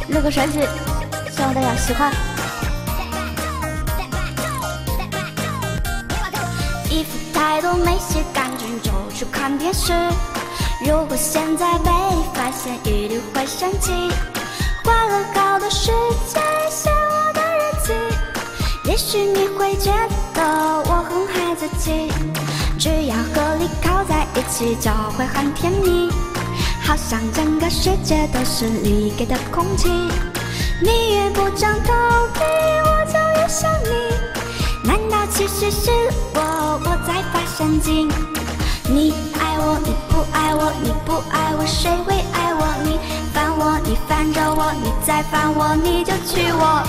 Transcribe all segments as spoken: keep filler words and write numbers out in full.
录个神曲，希望大家喜欢。衣服太多没洗干净就去看电视，如果现在被发现一定会生气。画了好多时间写我的日记，也许你会觉得我很孩子气，只要和你靠在一起就会很甜蜜，好像整个世界都是你给的空气。你越不讲道理我就越想你，难道其实是我我在发神经？你爱我你不爱我，你不爱我谁会爱我？你烦我你烦着我，你再烦我你就娶我。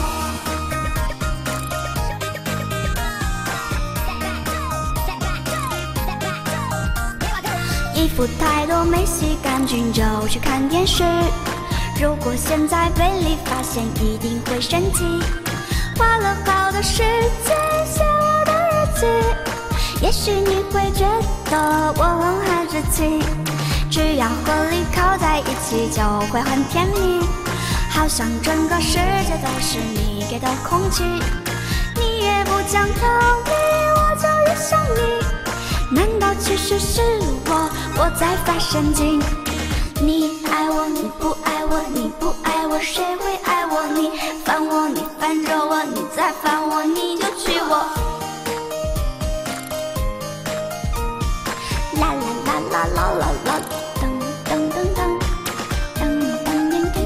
衣服太多没洗干净就去看电视，如果现在被你发现一定会生气。花了好多时间写我的日记，也许你会觉得我很孩子气，只要和你靠在一起就会很甜蜜，好像整个世界都是你给的空气。你越不讲道理我就越想你，难道其实是我我在发神经？你爱我你不爱我，你不爱我谁会爱我？你烦我你烦着我，你再烦我你就娶我。啦啦啦啦啦啦啦，噔噔噔噔噔噔噔噔。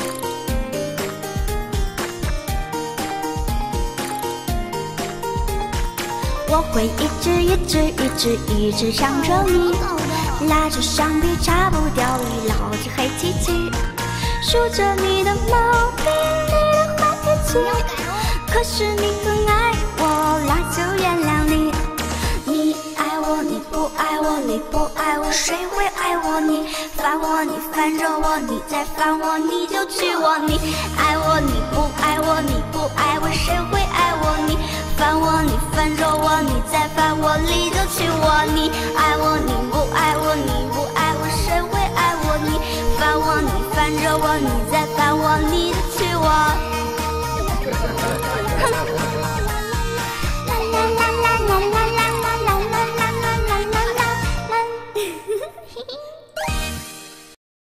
我会一直一直一直一直想着你，拉着橡皮擦不掉你老是黑漆漆，数着你的毛病你的坏脾气，可是你很爱我那就原谅你。你爱我你不爱我，你不爱我谁会爱我？你烦我你烦着我，你再烦我你就娶我。你爱我你不爱我，你不爱我谁会爱我？你烦我你烦着我，你再烦我你就娶我。你爱我你不爱我，你不爱我谁会爱我？你烦我你烦着我，你再烦我你就娶我。